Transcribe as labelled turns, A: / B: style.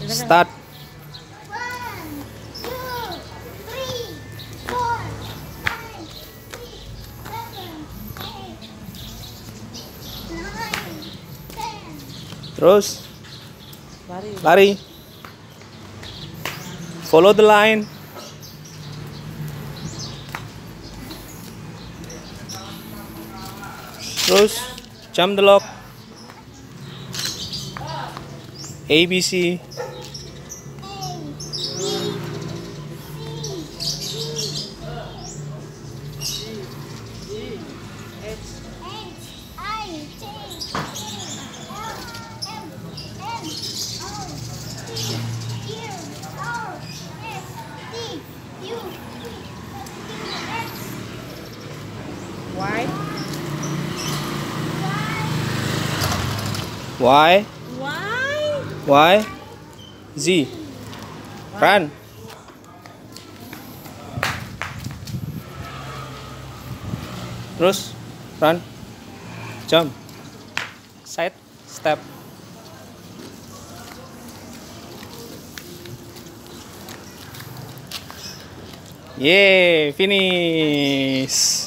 A: Start.
B: 1, 2, 3, 4, 5, 6, 7, 8, 9, 10.
A: Terus lari. Follow the line. Terus jump the lock. ABC.
B: Y.
A: Y.
B: Y.
A: Y. Z. Run. Terus run. Jump. Side step. Yeay, finish.